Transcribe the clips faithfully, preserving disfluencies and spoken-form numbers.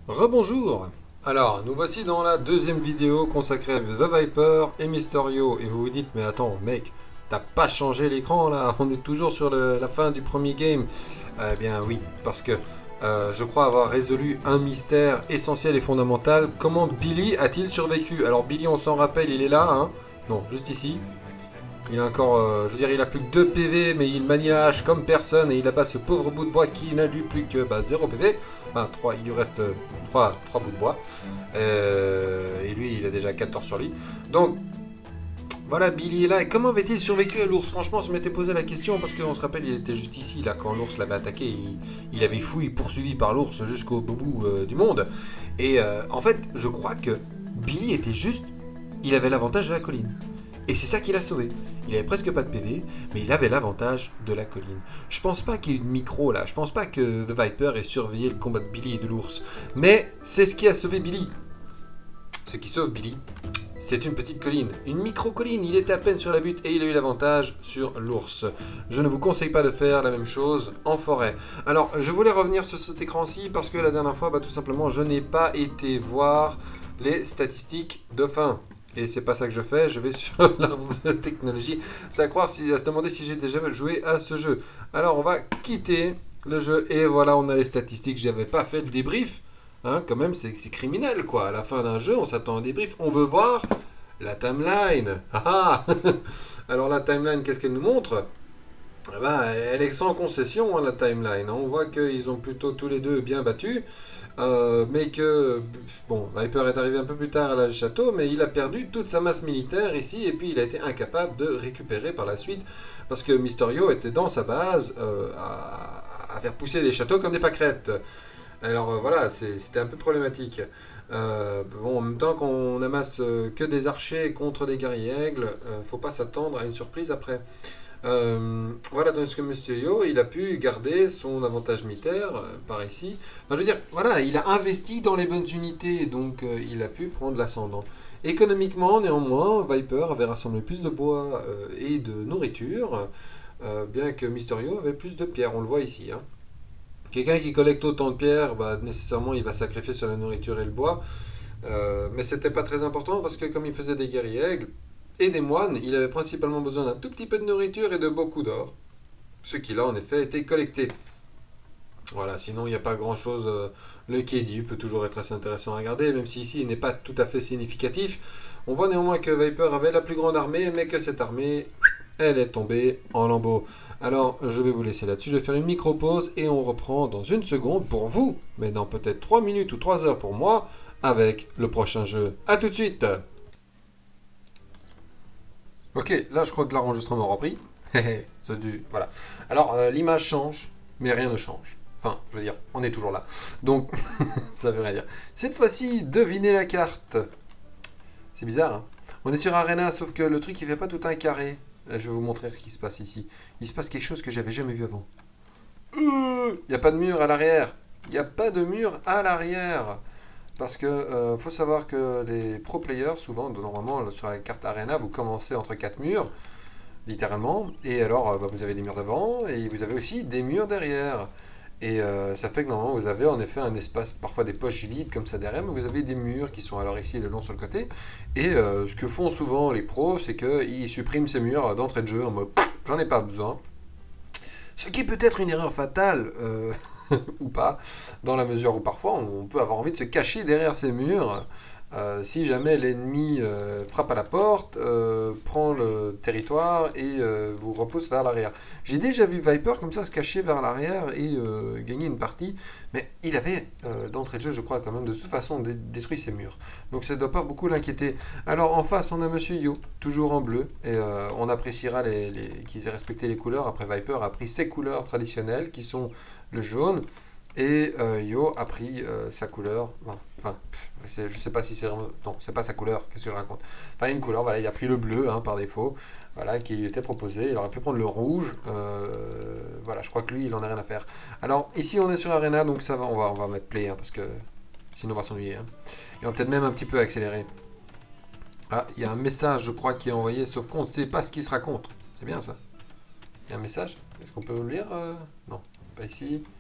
Rebonjour. Alors, nous voici dans la deuxième vidéo consacrée à The Viper et Mysterio. Et vous vous dites, mais attends, mec, t'as pas changé l'écran là? On est toujours sur le- la fin du premier game. Eh bien oui, parce que euh, je crois avoir résolu un mystère essentiel et fondamental. Comment Billy a-t-il survécu? Alors Billy, on s'en rappelle, il est là, hein? Non, juste ici. Il a encore, euh, je veux dire, il a plus que deux P V, mais il manie la hache comme personne et il abat ce pauvre bout de bois qui n'a lui plus que bah, zéro P V. Enfin, trois, il lui reste euh, trois, trois bouts de bois. Euh, et lui, il a déjà quatorze sur lui. Donc, voilà, Billy est là. Et comment avait-il survécu à l'ours? Franchement, je m'étais posé la question parce qu'on se rappelle, il était juste ici, là, quand l'ours l'avait attaqué. Il, il avait fouillé, poursuivi par l'ours jusqu'au bout euh, du monde. Et euh, en fait, je crois que Billy était juste. Il avait l'avantage de la colline. Et c'est ça qui l'a sauvé. Il avait presque pas de P V, mais il avait l'avantage de la colline. Je pense pas qu'il y ait eu de micro là, je pense pas que The Viper ait surveillé le combat de Billy et de l'ours. Mais c'est ce qui a sauvé Billy. Ce qui sauve Billy, c'est une petite colline, une micro-colline. Il était à peine sur la butte et il a eu l'avantage sur l'ours. Je ne vous conseille pas de faire la même chose en forêt. Alors, je voulais revenir sur cet écran-ci parce que la dernière fois, bah, tout simplement, je n'ai pas été voir les statistiques de fin. Et c'est pas ça que je fais, je vais sur l'arbre de la technologie. C'est à croire, si, à se demander si j'ai déjà joué à ce jeu. Alors on va quitter le jeu et voilà, on a les statistiques. J'avais pas fait le débrief. Hein, quand même, c'est criminel quoi. À la fin d'un jeu, on s'attend à un débrief. On veut voir la timeline. Ah ah. Alors la timeline, qu'est-ce qu'elle nous montre? Eh ben, elle est sans concession, hein, la timeline. On voit qu'ils ont plutôt tous les deux bien battu. Euh, mais que, bon, Viper est arrivé un peu plus tard à la château, mais il a perdu toute sa masse militaire ici, et puis il a été incapable de récupérer par la suite, parce que Mysterio était dans sa base euh, à, à faire pousser des châteaux comme des pâquerettes. Alors euh, voilà, c'était un peu problématique. Euh, bon, en même temps qu'on amasse euh, que des archers contre des guerriers-aigles, euh, faut pas s'attendre à une surprise après. Euh, voilà, donc ce que Mysterio, il a pu garder son avantage militaire euh, par ici. Enfin, je veux dire, voilà, il a investi dans les bonnes unités, donc euh, il a pu prendre l'ascendant. Économiquement, néanmoins, Viper avait rassemblé plus de bois euh, et de nourriture, euh, bien que Mysterio avait plus de pierres, on le voit ici. Hein. Quelqu'un qui collecte autant de pierres, bah, nécessairement, il va sacrifier sur la nourriture et le bois. Euh, mais c'était pas très important parce que comme il faisait des guerriers aigles et des moines, il avait principalement besoin d'un tout petit peu de nourriture et de beaucoup d'or. Ce qui là en effet été collecté. Voilà, sinon il n'y a pas grand chose. Euh, le Kedi peut toujours être assez intéressant à regarder, même si ici il n'est pas tout à fait significatif. On voit néanmoins que Viper avait la plus grande armée, mais que cette armée, elle est tombée en lambeaux. Alors je vais vous laisser là-dessus, je vais faire une micro-pause et on reprend dans une seconde pour vous, mais dans peut-être trois minutes ou trois heures pour moi, avec le prochain jeu. A tout de suite. Ok, là je crois que l'enregistrement a repris. C'est du... Voilà. Alors euh, l'image change, mais rien ne change. Enfin, je veux dire, on est toujours là. Donc, ça veut rien dire. Cette fois-ci, devinez la carte. C'est bizarre, hein. On est sur Arena, sauf que le truc, il fait pas tout un carré. Je vais vous montrer ce qui se passe ici. Il se passe quelque chose que j'avais jamais vu avant. Il n'y a pas de mur à l'arrière. Il n'y a pas de mur à l'arrière. Parce que euh, faut savoir que les pro players, souvent, normalement, sur la carte Arena, vous commencez entre quatre murs, littéralement. Et alors, euh, bah, vous avez des murs devant et vous avez aussi des murs derrière. Et euh, ça fait que normalement, vous avez en effet un espace, parfois des poches vides comme ça derrière, mais vous avez des murs qui sont alors ici le long sur le côté. Et euh, ce que font souvent les pros, c'est qu'ils suppriment ces murs d'entrée de jeu en mode j'en ai pas besoin. Ce qui peut être une erreur fatale. Euh, ou pas, dans la mesure où parfois on peut avoir envie de se cacher derrière ces murs euh, si jamais l'ennemi euh, frappe à la porte, euh, prend le territoire et euh, vous repousse vers l'arrière. J'ai déjà vu Viper comme ça se cacher vers l'arrière et euh, gagner une partie, mais il avait euh, d'entrée de jeu, je crois, quand même de toute façon dé détruit ses murs. Donc ça ne doit pas beaucoup l'inquiéter. Alors en face, on a Monsieur Yo, toujours en bleu, et euh, on appréciera les, les, qu'ils aient respecté les couleurs. Après, Viper a pris ses couleurs traditionnelles qui sont le jaune, et euh, Yo a pris euh, sa couleur. Bon, enfin, je sais pas si c'est vraiment. Non, c'est pas sa couleur, qu'est-ce que je raconte? Enfin, une couleur, voilà, il a pris le bleu hein, par défaut, voilà, qui lui était proposé. Il aurait pu prendre le rouge, euh, voilà, je crois que lui, il en a rien à faire. Alors, ici, on est sur Arena, donc ça va, on va, on va mettre play, hein, parce que sinon, on va s'ennuyer. Hein. Et on va peut-être même un petit peu accélérer. Ah, il y a un message, je crois, qui est envoyé, sauf qu'on ne sait pas ce qui se raconte. C'est bien ça. Il y a un message? Est-ce qu'on peut le lire euh... Non, pas ici.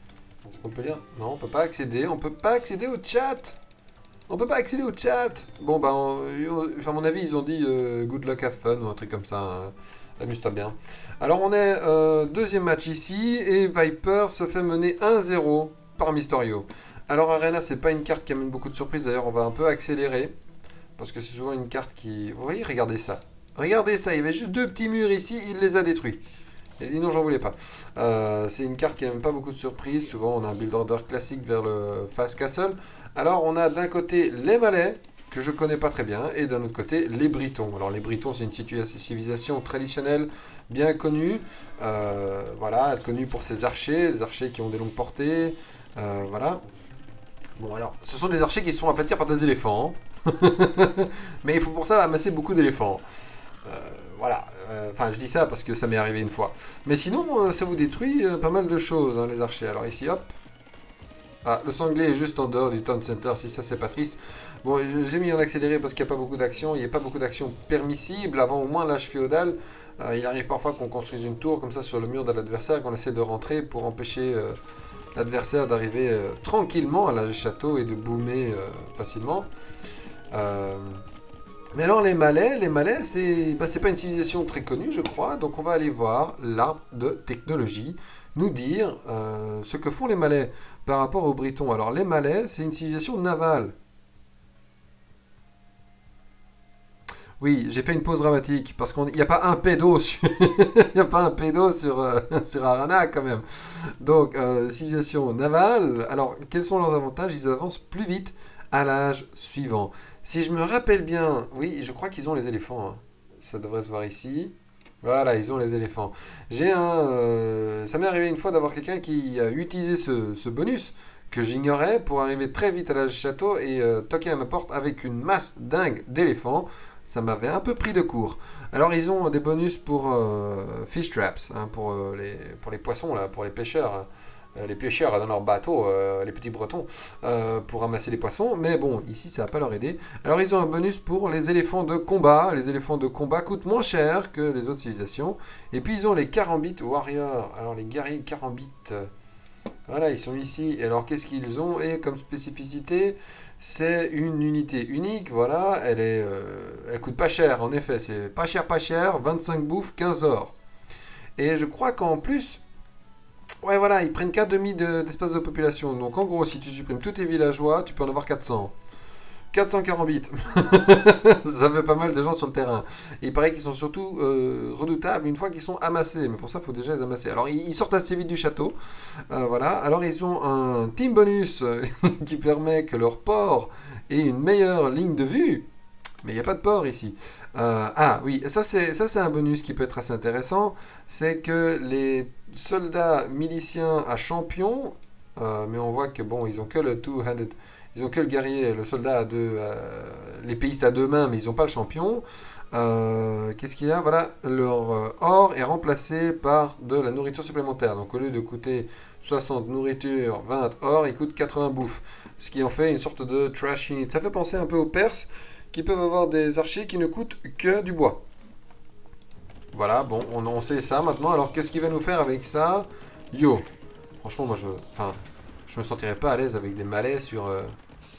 On peut lire? Non, on peut pas accéder. On peut pas accéder au chat. On peut pas accéder au chat. Bon, bah, on- à mon avis, ils ont dit euh, good luck, have fun ou un truc comme ça. Hein. Amuse-toi bien. Alors, on est euh, deuxième match ici et Viper se fait mener un zéro par Mysterio. Alors, Arena, c'est pas une carte qui amène beaucoup de surprises. D'ailleurs, on va un peu accélérer parce que c'est souvent une carte qui. Vous voyez, regardez ça. Regardez ça. Il y avait juste deux petits murs ici. Il les a détruits. Il a dit non, j'en voulais pas. Euh, c'est une carte qui n'aime pas beaucoup de surprises. Souvent, on a un build order classique vers le Fast Castle. Alors, on a d'un côté les Malais, que je connais pas très bien, et d'un autre côté, les Britons. Alors, les Britons, c'est une civilisation traditionnelle, bien connue. Euh, voilà, connue pour ses archers, des archers qui ont des longues portées. Euh, voilà. Bon, alors, ce sont des archers qui se font aplatir par des éléphants. Mais il faut pour ça amasser beaucoup d'éléphants. Euh, voilà, enfin euh, je dis ça parce que ça m'est arrivé une fois. Mais sinon, euh, ça vous détruit euh, pas mal de choses, hein, les archers. Alors ici, hop. Ah, le sanglier est juste en dehors du town center, si ça c'est pas triste. Bon, j'ai mis en accéléré parce qu'il n'y a pas beaucoup d'actions. Il n'y a pas beaucoup d'actions permissibles. Avant au moins l'âge féodal, euh, il arrive parfois qu'on construise une tour comme ça sur le mur de l'adversaire, qu'on essaie de rentrer pour empêcher euh, l'adversaire d'arriver euh, tranquillement à l'âge château et de boomer euh, facilement. Euh... Mais alors les Malais, les Malais, c'est bah, c'est pas une civilisation très connue, je crois. Donc on va aller voir l'arbre de technologie, nous dire euh, ce que font les Malais par rapport aux Britons. Alors les Malais, c'est une civilisation navale. Oui, j'ai fait une pause dramatique parce qu'il n'y a pas un pédo sur, il n'y a pas un pédo sur, euh, sur Arana quand même. Donc euh, civilisation navale. Alors quels sont leurs avantages? Ils avancent plus vite à l'âge suivant. Si je me rappelle bien, oui, je crois qu'ils ont les éléphants. Hein. Ça devrait se voir ici. Voilà, ils ont les éléphants. J'ai un, euh, ça m'est arrivé une fois d'avoir quelqu'un qui a utilisé ce, ce bonus que j'ignorais pour arriver très vite à l'âge château et euh, toquer à ma porte avec une masse dingue d'éléphants. Ça m'avait un peu pris de court. Alors ils ont des bonus pour euh, fish traps, hein, pour, euh, les, pour les poissons, là, pour les pêcheurs. Hein. Les pêcheurs dans leur bateau, euh, les petits bretons, euh, pour ramasser les poissons. Mais bon, ici, ça va pas leur aider. Alors, ils ont un bonus pour les éléphants de combat. Les éléphants de combat coûtent moins cher que les autres civilisations. Et puis, ils ont les Karambit Warriors. Alors, les guerriers Karambit, euh, voilà, ils sont ici. Et alors, qu'est-ce qu'ils ont? Et comme spécificité, c'est une unité unique. Voilà, elle est, euh, elle coûte pas cher, en effet. C'est pas cher, pas cher. vingt-cinq bouffes, quinze or. Et je crois qu'en plus... Ouais, voilà, ils prennent quatre virgule cinq d'espace de, de population. Donc, en gros, si tu supprimes tous tes villageois, tu peux en avoir quatre cents. quatre cents quarante. Ça fait pas mal de gens sur le terrain. Et il paraît qu'ils sont surtout euh, redoutables une fois qu'ils sont amassés. Mais pour ça, il faut déjà les amasser. Alors, ils, ils sortent assez vite du château. Euh, voilà. Alors, ils ont un team bonus qui permet que leur port ait une meilleure ligne de vue. Mais il n'y a pas de port ici. Euh, ah oui, ça c'est ça c'est un bonus qui peut être assez intéressant. C'est que les soldats miliciens à champion, euh, mais on voit que bon, ils ont que le two-handed, ils ont que le guerrier, le soldat à deux, euh, l'épéiste à deux mains, mais ils n'ont pas le champion. Euh, Qu'est-ce qu'il y a? Voilà, leur euh, or est remplacé par de la nourriture supplémentaire. Donc au lieu de coûter soixante nourriture, vingt or, il coûte quatre-vingts bouffe. Ce qui en fait une sorte de trash unit. Ça fait penser un peu aux Perses qui peuvent avoir des archers qui ne coûtent que du bois. Voilà, bon, on, on sait ça maintenant. Alors, qu'est-ce qu'il va nous faire avec ça? Yo, franchement, moi, je, enfin, je me sentirais pas à l'aise avec des malais sur... Euh...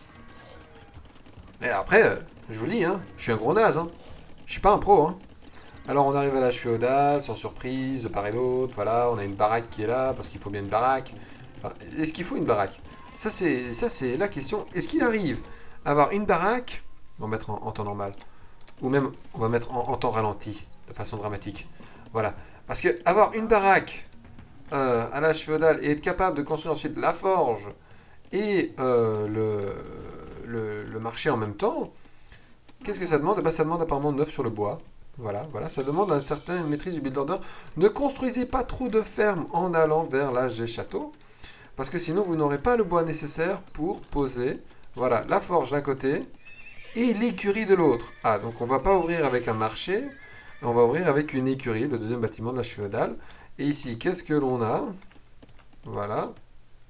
Et après, euh, je vous le dis, hein, je suis un gros naze, hein. Je suis pas un pro, hein. Alors, on arrive à l'âge féodal, sans surprise, de part et d'autre. Voilà, on a une baraque qui est là, parce qu'il faut bien une baraque. Enfin, est-ce qu'il faut une baraque? Ça, c'est, ça, c'est la question. Est-ce qu'il arrive à avoir une baraque? On va mettre en, en temps normal. Ou même, on va mettre en, en temps ralenti, de façon dramatique. Voilà. Parce que avoir une baraque euh, à l'âge féodal et être capable de construire ensuite la forge et euh, le, le, le marché en même temps, qu'est-ce que ça demande? Ben, ça demande apparemment neuf sur le bois. Voilà, voilà, ça demande une certaine maîtrise du build order. Ne construisez pas trop de fermes en allant vers l'âge des châteaux, parce que sinon vous n'aurez pas le bois nécessaire pour poser, voilà, la forge d'un côté et l'écurie de l'autre. Ah, donc on va pas ouvrir avec un marché, on va ouvrir avec une écurie, le deuxième bâtiment de l'âge féodal. Et ici, qu'est-ce que l'on a? Voilà.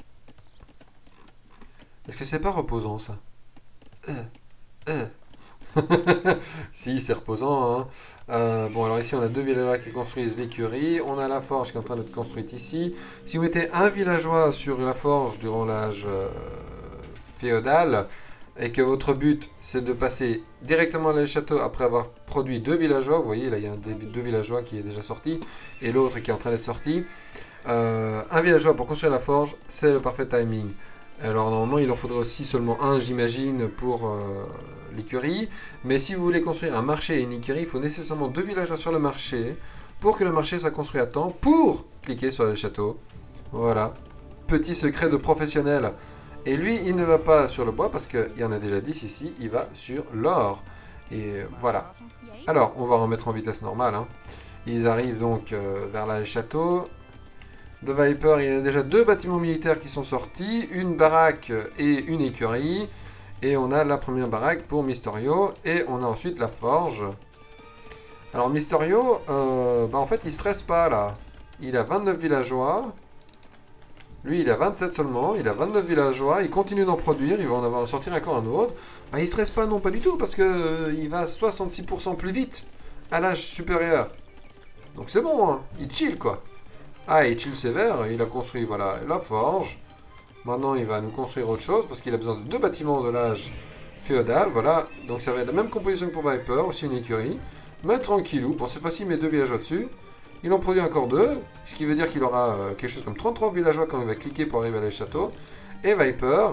Est-ce que c'est pas reposant, ça? euh, euh. Si, c'est reposant. Hein. Euh, bon, alors ici, on a deux villageois qui construisent l'écurie. On a la forge qui est en train d'être construite ici. Si vous mettez un villageois sur la forge durant l'âge euh, féodal, et que votre but, c'est de passer directement dans le château après avoir produit deux villageois, vous voyez, là, il y a un des deux villageois qui est déjà sorti, et l'autre qui est en train d'être sorti. Euh, un villageois pour construire la forge, c'est le parfait timing. Alors normalement il en faudrait aussi seulement un, j'imagine, pour euh, l'écurie. Mais si vous voulez construire un marché et une écurie, il faut nécessairement deux villageois sur le marché pour que le marché soit construit à temps pour cliquer sur le château. Voilà, petit secret de professionnel. Et lui il ne va pas sur le bois parce qu'il y en a déjà dix ici, il va sur l'or. Et voilà. Alors on va remettre en vitesse normale. Hein. Ils arrivent donc euh, vers là, le château. De Viper, il y a déjà deux bâtiments militaires qui sont sortis, une baraque et une écurie. Et on a la première baraque pour Mysterio. Et on a ensuite la forge. Alors Mysterio, euh, bah en fait il stresse pas là. Il a vingt-neuf villageois. Lui il a vingt-sept seulement. Il a vingt-neuf villageois. Il continue d'en produire. Il va en avoir sortir encore un autre. Bah, il stresse pas non pas du tout parce que euh, il va soixante-six pour cent plus vite à l'âge supérieur. Donc c'est bon, hein. Il chill quoi. Ah, il chill sévère, il a construit voilà, la forge. Maintenant, il va nous construire autre chose parce qu'il a besoin de deux bâtiments de l'âge féodal. Voilà, donc ça va être la même composition que pour Viper, aussi une écurie. Mais tranquillou, pour cette fois-ci, mes deux villageois dessus. Il en produit encore deux, ce qui veut dire qu'il aura euh, quelque chose comme trente-trois villageois quand il va cliquer pour arriver à le château. Et Viper,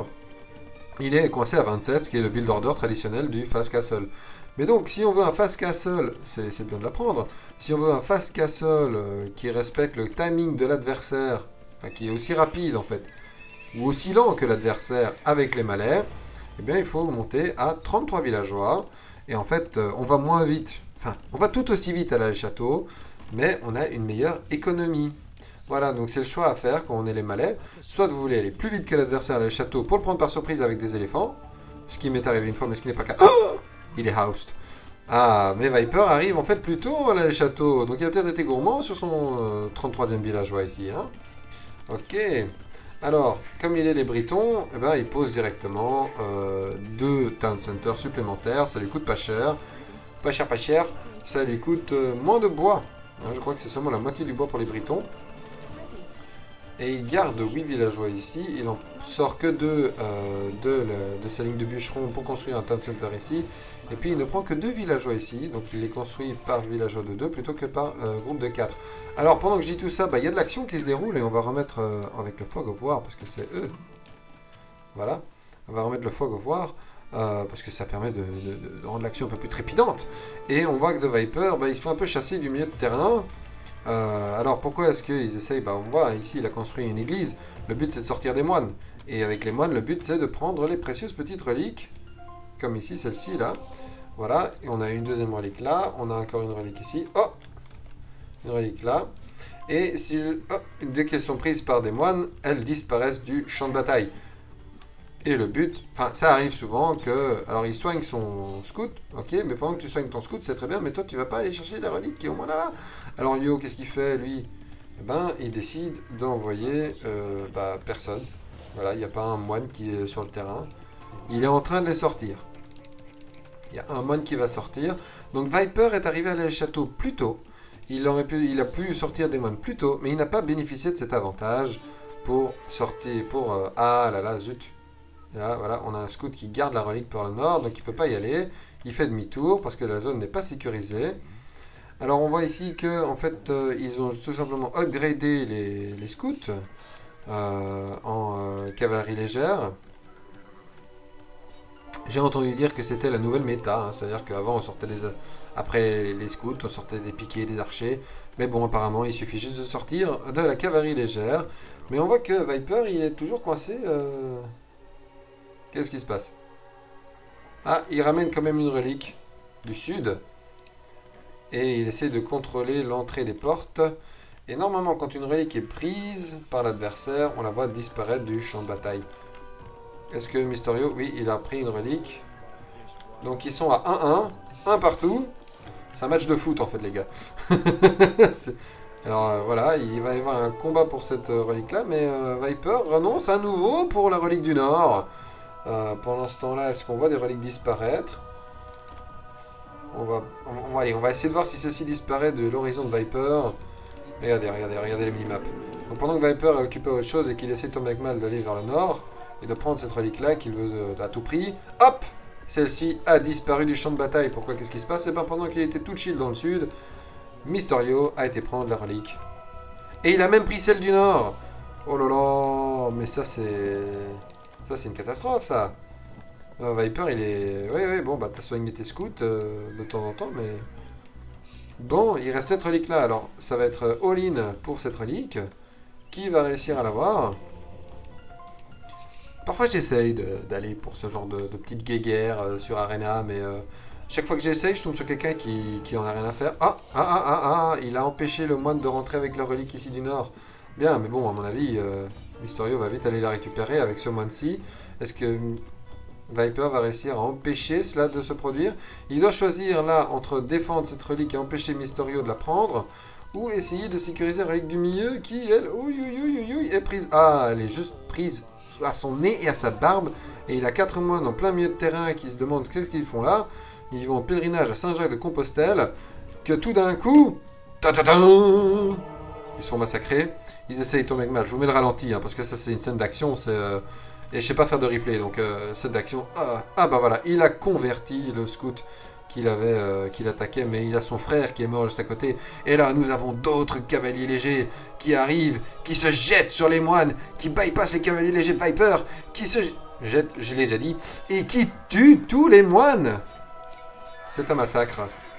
il est coincé à vingt-sept, ce qui est le build order traditionnel du Fast Castle. Mais donc, si on veut un fast castle, c'est bien de l'apprendre, si on veut un fast castle euh, qui respecte le timing de l'adversaire, enfin, qui est aussi rapide en fait, ou aussi lent que l'adversaire avec les malais, eh bien il faut monter à trente-trois villageois. Et en fait, euh, on va moins vite, enfin, on va tout aussi vite à la château, mais on a une meilleure économie. Voilà, donc c'est le choix à faire quand on est les malais. Soit vous voulez aller plus vite que l'adversaire à la château pour le prendre par surprise avec des éléphants, ce qui m'est arrivé une fois, mais ce qui n'est pas capable. Oh, il est housed. Ah, mais Viper arrive en fait plus tôt à la château. Donc il a peut-être été gourmand sur son euh, trente-troisième villageois ici. Hein. Ok. Alors, comme il est les Britons, eh ben, il pose directement euh, deux town centers supplémentaires. Ça lui coûte pas cher. Pas cher, pas cher. Ça lui coûte euh, moins de bois. Hein, je crois que c'est seulement la moitié du bois pour les Britons. Et il garde huit villageois ici. Il n'en sort que deux euh, de, le, de sa ligne de bûcheron pour construire un town center ici. Et puis il ne prend que deux villageois ici. Donc il les construit par villageois de deux plutôt que par euh, groupe de quatre. Alors pendant que je dis tout ça, bah, il y a de l'action qui se déroule. Et on va remettre euh, avec le Fog of War parce que c'est eux. Voilà. On va remettre le Fog of War. Euh, parce que ça permet de, de, de rendre l'action un peu plus trépidante. Et on voit que The Viper, bah, ils se font un peu chasser du milieu de terrain. Euh, alors pourquoi est-ce qu'ils essayent? Bah, on voit ici il a construit une église, le but c'est de sortir des moines, et avec les moines le but c'est de prendre les précieuses petites reliques, comme ici celle-ci là, voilà, et on a une deuxième relique là, on a encore une relique ici, oh, une relique là, et si, oh, dès qu'elles sont prises par des moines, elles disparaissent du champ de bataille. Et le but, enfin ça arrive souvent que, alors il soigne son scout, ok, mais pendant que tu soignes ton scout c'est très bien, mais toi tu vas pas aller chercher la relique qui est au moins là. Alors Yo, qu'est-ce qu'il fait lui? Eh ben il décide d'envoyer euh, bah, personne. Voilà, il n'y a pas un moine qui est sur le terrain. Il est en train de les sortir. Il y a un moine qui va sortir. Donc Viper est arrivé à la château plus tôt. Il, aurait pu, il a pu sortir des moines plus tôt, mais il n'a pas bénéficié de cet avantage pour sortir, pour... Euh, ah là là, zut. Là, voilà, on a un scout qui garde la relique pour le nord, donc il ne peut pas y aller. Il fait demi-tour parce que la zone n'est pas sécurisée. Alors on voit ici que en fait euh, ils ont tout simplement upgradé les, les scouts euh, en euh, cavalerie légère. J'ai entendu dire que c'était la nouvelle méta, hein, c'est-à-dire qu'avant on sortait des après les scouts, on sortait des piquets, des archers. Mais bon, apparemment il suffit juste de sortir de la cavalerie légère. Mais on voit que Viper il est toujours coincé. Euh... Qu'est-ce qui se passe? Ah, il ramène quand même une relique du sud. Et il essaie de contrôler l'entrée des portes. Et normalement, quand une relique est prise par l'adversaire, on la voit disparaître du champ de bataille. Est-ce que Mysterio... Oui, il a pris une relique. Donc ils sont à un un. Un partout. C'est un match de foot en fait, les gars. Alors euh, voilà, il va y avoir un combat pour cette euh, relique-là. Mais euh, Viper renonce à nouveau pour la relique du Nord. Euh, pendant ce temps-là, est-ce qu'on voit des reliques disparaître? On va, on, on, allez, on va essayer de voir si ceci disparaît de l'horizon de Viper. Regardez, regardez, regardez les minimaps. Donc pendant que Viper est occupé à autre chose et qu'il essaie tant bien que mal d'aller vers le nord, et de prendre cette relique-là qu'il veut de, à tout prix, hop, celle-ci a disparu du champ de bataille. Pourquoi? Qu'est-ce qui se passe? Et bien pendant qu'il était tout chill dans le sud, Mysterio a été prendre la relique. Et il a même pris celle du nord. Oh là là, mais ça c'est... Ça c'est une catastrophe ça. Euh, Viper il est... Oui oui bon bah t'as soigné tes scouts euh, de temps en temps mais... Bon, il reste cette relique là, alors ça va être all-in pour cette relique. Qui va réussir à l'avoir? Parfois j'essaye d'aller pour ce genre de, de petite guéguerre euh, sur Arena, mais euh, chaque fois que j'essaye, je tombe sur quelqu'un qui, qui en a rien à faire. Ah, ah, ah, ah, ah, il a empêché le moine de rentrer avec la relique ici du nord. Bien, mais bon, à mon avis, euh, Mysterio va vite aller la récupérer avec ce moine-ci. Est-ce que Viper va réussir à empêcher cela de se produire? Il doit choisir là entre défendre cette relique et empêcher Mysterio de la prendre, ou essayer de sécuriser la relique du milieu qui, elle, ouïe, ouïe, ouïe, ouïe, est prise. Ah, elle est juste prise à son nez et à sa barbe, et il a quatre moines en plein milieu de terrain qui se demandent qu'est-ce qu'ils font là. Ils vont en pèlerinage à Saint-Jacques-de-Compostelle, que tout d'un coup, ta -ta -ta, ils sont massacrés. Ils essayent tant bien que mal. Je vous mets le ralenti, hein, parce que ça c'est une scène d'action, c'est... Euh, et je sais pas faire de replay, donc euh, scène d'action... Ah, ah bah voilà, il a converti le scout qu'il avait, euh, qu'il attaquait, mais il a son frère qui est mort juste à côté. Et là, nous avons d'autres cavaliers légers qui arrivent, qui se jettent sur les moines, qui bypassent les cavaliers légers de Viper, qui se jettent, je l'ai déjà dit, et qui tuent tous les moines. C'est un massacre.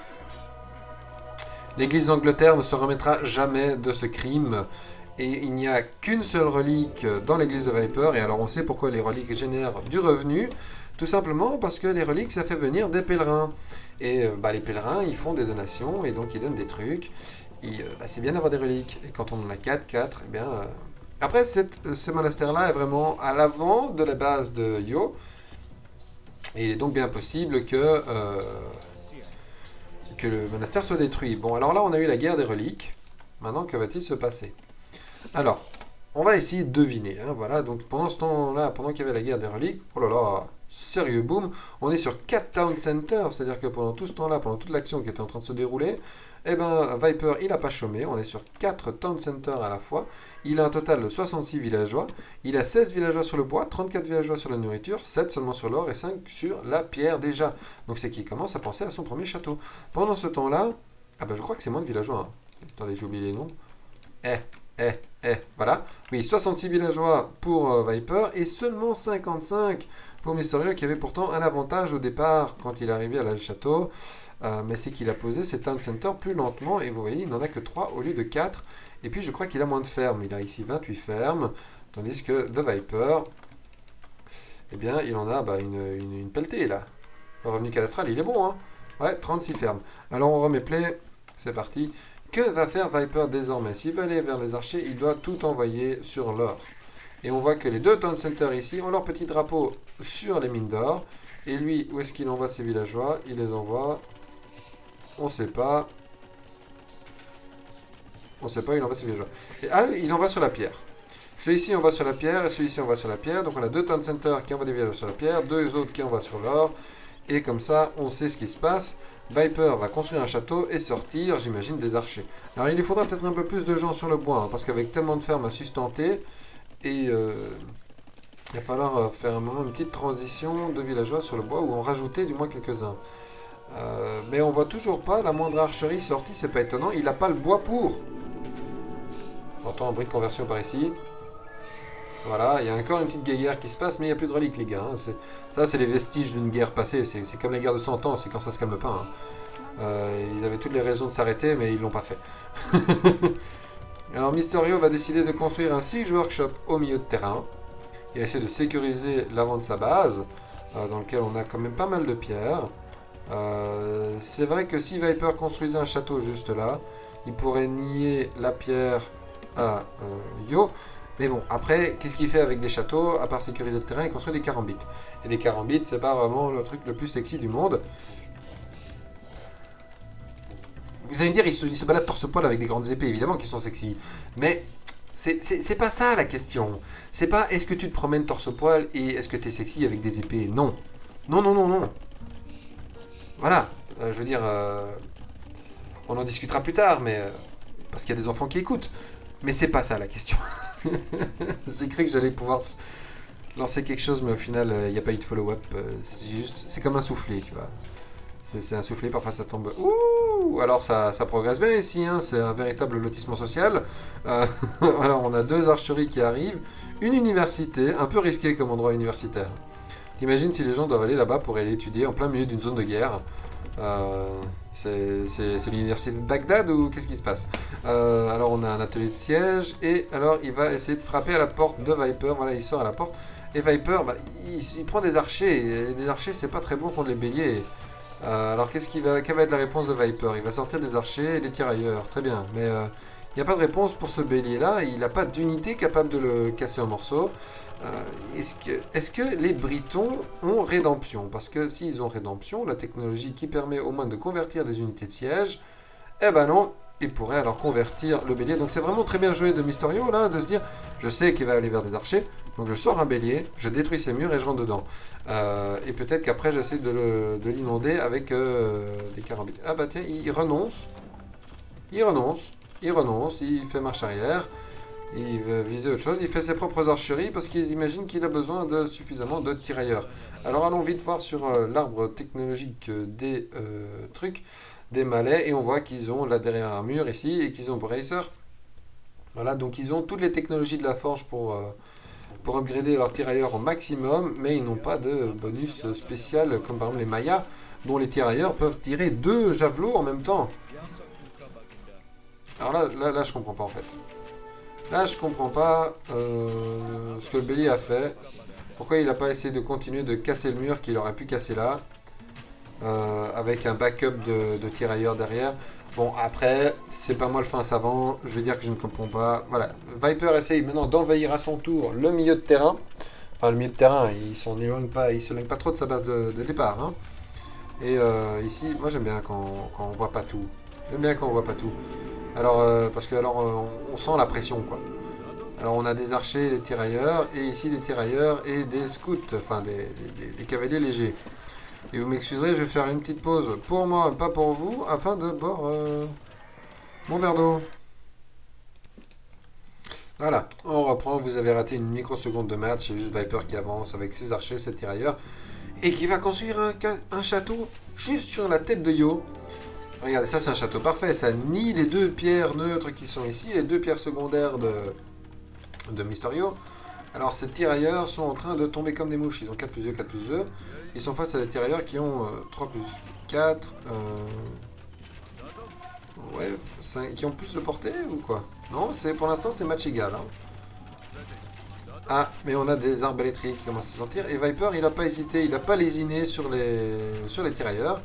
L'église d'Angleterre ne se remettra jamais de ce crime. Et il n'y a qu'une seule relique dans l'église de Viper. Et alors on sait pourquoi les reliques génèrent du revenu. Tout simplement parce que les reliques, ça fait venir des pèlerins. Et bah, les pèlerins, ils font des donations et donc ils donnent des trucs. Et euh, bah, c'est bien d'avoir des reliques. Et quand on en a quatre, quatre, et bien... Euh... Après, cette, ce monastère-là est vraiment à l'avant de la base de Yo. Et il est donc bien possible que... Euh... que le monastère soit détruit. Bon, alors là, on a eu la guerre des reliques. Maintenant, que va-t-il se passer? Alors, on va essayer de deviner. Hein, voilà, donc pendant ce temps-là, pendant qu'il y avait la guerre des reliques, oh là là, sérieux boom, on est sur quatre town centers, c'est-à-dire que pendant tout ce temps-là, pendant toute l'action qui était en train de se dérouler, eh ben, Viper, il n'a pas chômé, on est sur quatre town centers à la fois, il a un total de soixante-six villageois, il a seize villageois sur le bois, trente-quatre villageois sur la nourriture, sept seulement sur l'or et cinq sur la pierre déjà. Donc c'est qu'il commence à penser à son premier château. Pendant ce temps-là, ah ben je crois que c'est moins de villageois. Hein. Attendez, j'ai oublié les noms. Eh, eh, eh, voilà. Oui, soixante-six villageois pour euh, Viper et seulement cinquante-cinq pour Mysterio qui avait pourtant un avantage au départ quand il est arrivé à la château. Euh, mais c'est qu'il a posé ses town centers plus lentement et vous voyez, il n'en a que trois au lieu de quatre. Et puis je crois qu'il a moins de fermes. Il a ici vingt-huit fermes, tandis que The Viper, eh bien, il en a bah, une, une, une pelletée là. Le revenu cadastral, il est bon, hein. Ouais, trente-six fermes. Alors on remet play, c'est parti. Que va faire Viper désormais? S'il veut aller vers les archers, il doit tout envoyer sur l'or. Et on voit que les deux town centers ici ont leur petit drapeau sur les mines d'or. Et lui, où est-ce qu'il envoie ses villageois? Il les envoie... On ne sait pas. On ne sait pas, il envoie ses villageois. Et, ah, il envoie sur la pierre. Celui-ci envoie sur la pierre et celui-ci envoie sur la pierre. Donc on a deux town centers qui envoient des villageois sur la pierre, deux autres qui envoient sur l'or. Et comme ça, on sait ce qui se passe. Viper va construire un château et sortir, j'imagine, des archers. Alors il lui faudra peut-être un peu plus de gens sur le bois, hein, parce qu'avec tellement de fermes à sustenter, et euh, il va falloir faire un moment une petite transition de villageois sur le bois, ou en rajouter du moins quelques-uns. Euh, mais on voit toujours pas la moindre archerie sortie, c'est pas étonnant, il n'a pas le bois pour. On entend un bruit de conversion par ici. Voilà, il y a encore une petite guerre qui se passe, mais il n'y a plus de reliques, les gars. Hein. Ça, c'est les vestiges d'une guerre passée. C'est comme la guerre de cent ans, c'est quand ça se calme pas. Hein. Euh, ils avaient toutes les raisons de s'arrêter, mais ils l'ont pas fait. Alors, Mysterio va décider de construire un siege workshop au milieu de terrain. Il va essayer de sécuriser l'avant de sa base, euh, dans lequel on a quand même pas mal de pierres. Euh, c'est vrai que si Viper construisait un château juste là, il pourrait nier la pierre à euh, Yo. Mais bon, après, qu'est-ce qu'il fait avec des châteaux? À part sécuriser le terrain, il construit des carambites. Et des carambites, c'est pas vraiment le truc le plus sexy du monde. Vous allez me dire, ils se, ils se baladent torse-poil avec des grandes épées, évidemment qu'ils sont sexy. Mais c'est pas ça la question. C'est pas est-ce que tu te promènes torse-poil et est-ce que tu es sexy avec des épées? Non. Non, non, non, non. Voilà. Euh, je veux dire, euh, on en discutera plus tard, mais euh, parce qu'il y a des enfants qui écoutent. Mais c'est pas ça la question. J'ai cru que j'allais pouvoir lancer quelque chose, mais au final, il euh, n'y a pas eu de follow-up. Euh, c'est juste, c'est comme un soufflet, tu vois. C'est un soufflet, parfois ça tombe. Ouh, alors ça, ça progresse bien ici, hein, c'est un véritable lotissement social. Euh, alors on a deux archeries qui arrivent, une université, un peu risquée comme endroit universitaire. T'imagines si les gens doivent aller là-bas pour aller étudier en plein milieu d'une zone de guerre. Euh, c'est l'université de Bagdad ou qu'est-ce qui se passe? euh, Alors on a un atelier de siège et alors il va essayer de frapper à la porte de Viper. Voilà, il sort à la porte et Viper, bah, il, il prend des archers et des archers c'est pas très bon contre les béliers. Euh, alors qu'est-ce qui va, quelle va être la réponse de Viper? Il va sortir des archers et des tirailleurs, très bien, mais euh, il n'y a pas de réponse pour ce bélier là, il n'a pas d'unité capable de le casser en morceaux. Euh, Est-ce que, est-ce que les Britons ont rédemption? Parce que s'ils ont rédemption, la technologie qui permet au moins de convertir des unités de siège, eh ben non, ils pourraient alors convertir le bélier. Donc c'est vraiment très bien joué de Mysterio là, de se dire, je sais qu'il va aller vers des archers, donc je sors un bélier, je détruis ses murs et je rentre dedans. Euh, et peut-être qu'après j'essaie de l'inonder avec euh, des carabines. Ah bah tiens, il renonce, il renonce, il renonce, il fait marche arrière. Il veut viser autre chose, il fait ses propres archeries parce qu'il imagine qu'il a besoin de suffisamment de tirailleurs. Alors allons vite voir sur euh, l'arbre technologique des euh, trucs, des malais, et on voit qu'ils ont la derrière armure ici et qu'ils ont Bracer. Voilà, donc ils ont toutes les technologies de la forge pour, euh, pour upgrader leurs tirailleurs au maximum, mais ils n'ont pas de bonus spécial comme par exemple les Mayas, dont les tirailleurs peuvent tirer deux javelots en même temps. Alors là, là, là je comprends pas en fait. Là, je comprends pas euh, ce que le bélier a fait. Pourquoi il n'a pas essayé de continuer de casser le mur qu'il aurait pu casser là, euh, avec un backup de, de tirailleurs derrière. Bon, après, c'est pas moi le fin savant, je vais dire que je ne comprends pas. Voilà, Viper essaye maintenant d'envahir à son tour le milieu de terrain. Enfin, le milieu de terrain, il s'en éloigne pas, il s'éloigne pas trop de sa base de, de départ. Hein. Et euh, ici, moi j'aime bien quand, quand on voit pas tout. J'aime bien quand on voit pas tout. Alors, euh, parce que alors, euh, on, on sent la pression, quoi. Alors, on a des archers, des tirailleurs, et ici des tirailleurs et des scouts, enfin des, des, des cavaliers légers. Et vous m'excuserez, je vais faire une petite pause pour moi, pas pour vous, afin de boire euh, mon verre d'eau. Voilà, on reprend, vous avez raté une microseconde de match, c'est juste Viper qui avance avec ses archers, ses tirailleurs, et qui va construire un, un château juste sur la tête de Yo. Regardez, ça c'est un château parfait, ça nie les deux pierres neutres qui sont ici, les deux pierres secondaires de, de Mysterio. Alors ces tirailleurs sont en train de tomber comme des mouches, ils ont quatre plus deux, quatre plus deux. Ils sont face à des tirailleurs qui ont euh, trois plus quatre, euh, ouais, cinq, qui ont plus de portée ou quoi? Non, pour l'instant c'est match égal. Hein. Ah, mais on a des arbalétriers qui commencent à sortir, et Viper il n'a pas hésité, il n'a pas lésiné sur les, sur les tirailleurs.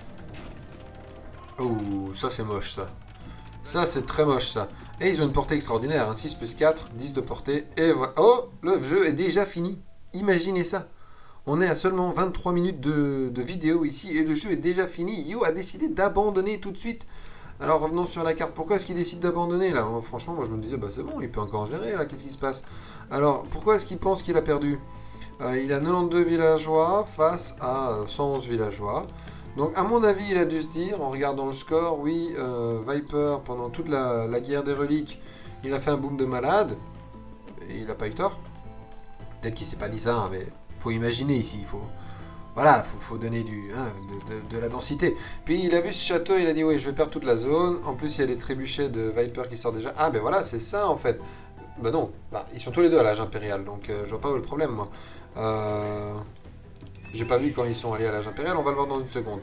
Oh, ça c'est moche ça. Ça c'est très moche ça. Et ils ont une portée extraordinaire, hein. six plus quatre, dix de portée. Et voilà. Oh, le jeu est déjà fini. Imaginez ça. On est à seulement vingt-trois minutes de, de vidéo ici et le jeu est déjà fini. Yo a décidé d'abandonner tout de suite. Alors revenons sur la carte. Pourquoi est-ce qu'il décide d'abandonner là? oh, Franchement, moi je me disais, bah c'est bon, il peut encore gérer là. Qu'est-ce qui se passe? Alors, pourquoi est-ce qu'il pense qu'il a perdu? euh, Il a quatre-vingt-douze villageois face à cent onze villageois. Donc à mon avis il a dû se dire, en regardant le score, oui, euh, Viper pendant toute la, la guerre des reliques, il a fait un boom de malade, et il n'a pas eu tort. Peut-être qu'il s'est pas dit ça, hein, mais faut imaginer ici, il faut, voilà, faut, faut donner du, hein, de, de, de la densité. Puis il a vu ce château, il a dit oui, je vais perdre toute la zone, en plus il y a les trébuchets de Viper qui sortent déjà. Ah ben voilà, c'est ça en fait. Ben non, bah, ils sont tous les deux à l'âge impérial, donc euh, je vois pas où est le problème moi. Euh... J'ai pas vu quand ils sont allés à l'âge impérial, on va le voir dans une seconde.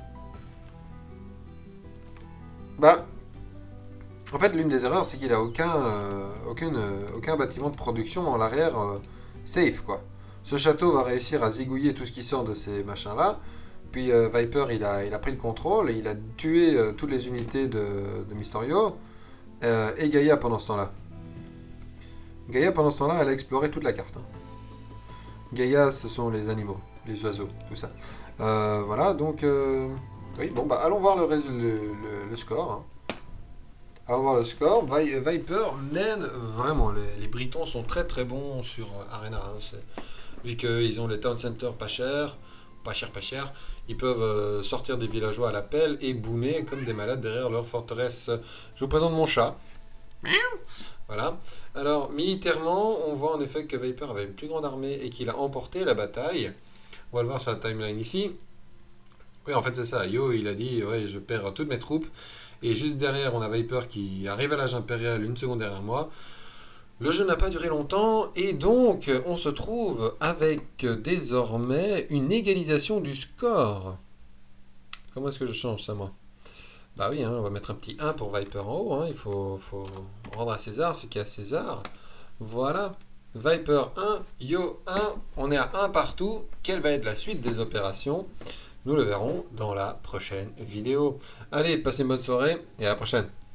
Bah, en fait, l'une des erreurs, c'est qu'il a aucun, euh, aucune, euh, aucun bâtiment de production en l'arrière euh, safe, quoi. Ce château va réussir à zigouiller tout ce qui sort de ces machins-là. Puis euh, Viper, il a, il a pris le contrôle et il a tué euh, toutes les unités de, de Mysterio. Euh, et Gaïa pendant ce temps-là. Gaïa, pendant ce temps-là, elle a exploré toute la carte. Hein. Gaïa, ce sont les animaux. Les oiseaux, tout ça. Euh, voilà, donc... Euh, oui, bon, bah, allons voir le, le, le, le score. Hein. Allons voir le score. Vi Viper mène vraiment. Les, les Britons sont très très bons sur Arena. Hein, vu qu'ils ont les Town Center pas chers. pas cher, pas cher, ils peuvent euh, sortir des villageois à l'appel et boomer comme des malades derrière leur forteresse. Je vous présente mon chat. Voilà. Alors, militairement, on voit en effet que Viper avait une plus grande armée et qu'il a emporté la bataille. On va le voir sur la timeline ici. Oui, en fait, c'est ça. Yo, il a dit, ouais, je perds toutes mes troupes. Et juste derrière, on a Viper qui arrive à l'âge impérial une seconde derrière moi. Le jeu n'a pas duré longtemps et donc on se trouve avec désormais une égalisation du score. Comment est-ce que je change ça, moi? Bah oui, hein, on va mettre un petit un pour Viper en haut. Hein. Il faut, faut rendre à César ce qui est à César. Voilà. Viper un, Yo un. On est à un partout. Quelle va être la suite des opérations? Nous le verrons dans la prochaine vidéo. Allez, passez une bonne soirée et à la prochaine.